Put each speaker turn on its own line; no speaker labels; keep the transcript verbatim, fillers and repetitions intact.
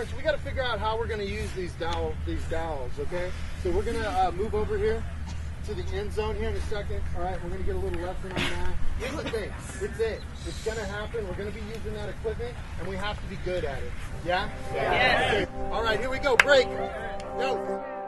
Lawrence, we got to figure out how we're going to use these dowel, these dowels, okay? So we're going to uh, move over here to the end zone here in a second. All right, we're going to get a little lesson on that. Here's the thing. It's it. It's going to happen. We're going to be using that equipment, and we have to be good at it. Yeah?
Yeah.
Okay. All right, here we go. Break. Go.